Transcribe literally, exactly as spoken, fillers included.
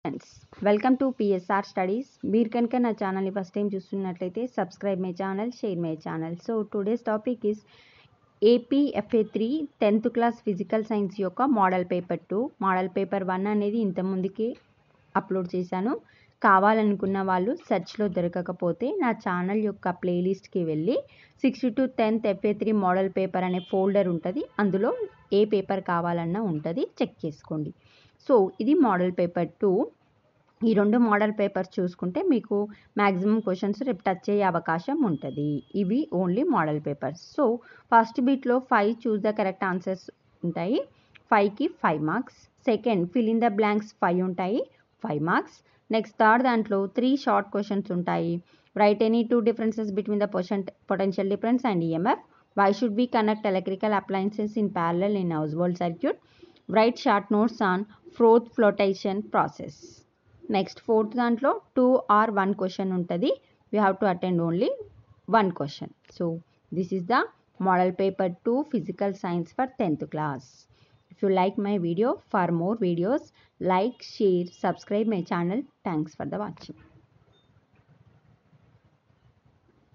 Friends, welcome to PSR studies. మీరు కనుక నా ఛానల్ని ఫస్ట్ టైం చూస్తున్నట్లయితే subscribe my channel, share my channel. So today's topic is AP FA three tenth class physical science యొక్క model paper two. Model paper one అనేది ఇంతకుముందుకి upload చేశాను. కావాలనుకున్న వాళ్ళు సెర్చ్లో దొరకకపోతే నా ఛానల్ యొక్క ప్లేలిస్ట్కి వెళ్ళి sixth to tenth FA three model paper అనే ఫోల్డర్ ఉంటుంది. అందులో ఏ పేపర్ కావాలన్నా ఉంటుంది, చెక్ చేసుకోండి. సో ఇది మోడల్ పేపర్ టూ. ఈ రెండు మోడల్ పేపర్స్ చూసుకుంటే మీకు మ్యాక్సిమం క్వశ్చన్స్ రేపు టచ్ అయ్యే అవకాశం ఉంటుంది. ఇవి only model papers. So first బిట్లో five choose the correct answers ఉంటాయి, ఫైవ్కి five marks. Second fill in the blanks five ఉంటాయి, ఫైవ్ మార్క్స్. నెక్స్ట్ థర్డ్ దాంట్లో త్రీ షార్ట్ క్వశ్చన్స్ ఉంటాయి. Write any two differences between the potential difference and EMF. Why should be connect electrical appliances in parallel in household circuit. Write short notes on froth flotation process. Next fourth దాంట్లో two or one question ఉంటుంది. We have to attend only one question. So this is the model paper two physical science for tenth class. If you like my video, for more videos like, share, subscribe my channel. Thanks for the watching.